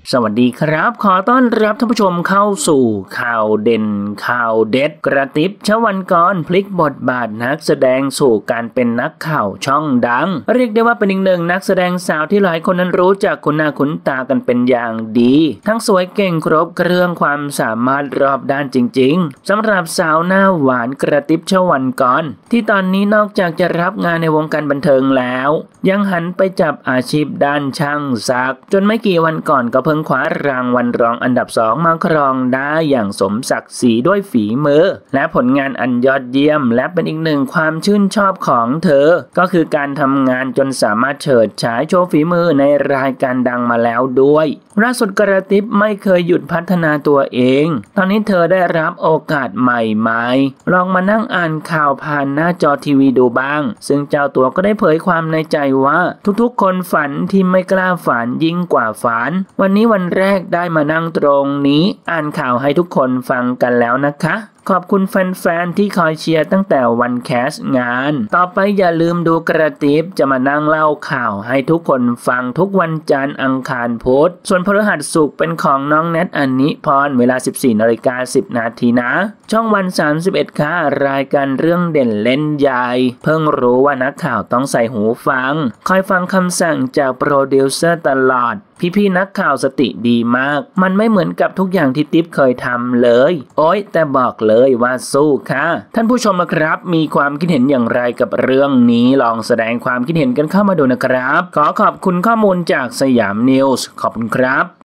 สวัสดีครับขอต้อนรับท่านผู้ชมเข้าสู่ข่าวเด่นข่าวเด็ดกระติบชวันกรพลิกบทบาทนักแสดงสู่การเป็นนักข่าวช่องดังเรียกได้ว่าเป็นอีกหนึ่งนักแสดงสาวที่หลายคนนั้นรู้จักคุ้นหน้าคุ้นตากันเป็นอย่างดีทั้งสวยเก่งครบเครื่องความสามารถรอบด้านจริงๆสำหรับสาวหน้าหวานกระติบชวันกรที่ตอนนี้นอกจากจะรับงานในวงการบันเทิงแล้วยังหันไปจับอาชีพด้านช่างซักจนไม่กี่วันก่อนก็เพิ่งคว้ารางวัลรองอันดับ2มาครองได้อย่างสมศักดิ์ศรีด้วยฝีมือและผลงานอันยอดเยี่ยมและเป็นอีกหนึ่งความชื่นชอบของเธอก็คือการทำงานจนสามารถเฉิดฉายโชว์ฝีมือในรายการดังมาแล้วด้วยล่าสุดกระติบไม่เคยหยุดพัฒนาตัวเองตอนนี้เธอได้รับโอกาสใหม่ๆลองมานั่งอ่านข่าวผ่านหน้าจอทีวีดูบ้างซึ่งเจ้าตัวก็ได้เผยความในใจว่าทุกๆคนฝันที่ไม่กล้าฝันยิ่งกว่าฝันวันนี้วันแรกได้มานั่งตรงนี้อ่านข่าวให้ทุกคนฟังกันแล้วนะคะขอบคุณแฟนๆที่คอยเชียร์ตั้งแต่วันแคสงานต่อไปอย่าลืมดูกระติบจะมานั่งเล่าข่าวให้ทุกคนฟังทุกวันจันทร์อังคารพุธส่วนพฤหัสศุกร์เป็นของน้องแนทอนิพรเวลา 14:10 นาทีนะช่องวัน31ค่ะรายการเรื่องเด่นเล่นใหญ่เพิ่งรู้ว่านักข่าวต้องใส่หูฟังคอยฟังคำสั่งจากโปรดิวเซอร์ตลอดพี่ๆนักข่าวสติดีมากมันไม่เหมือนกับทุกอย่างที่ติ๊บเคยทำเลยโอ๊ยแต่บอกเลยว่าสู้ค่ะท่านผู้ชมนะครับมีความคิดเห็นอย่างไรกับเรื่องนี้ลองแสดงความคิดเห็นกันเข้ามาดูนะครับขอขอบคุณข้อมูลจากสยามนิวส์ขอบคุณครับ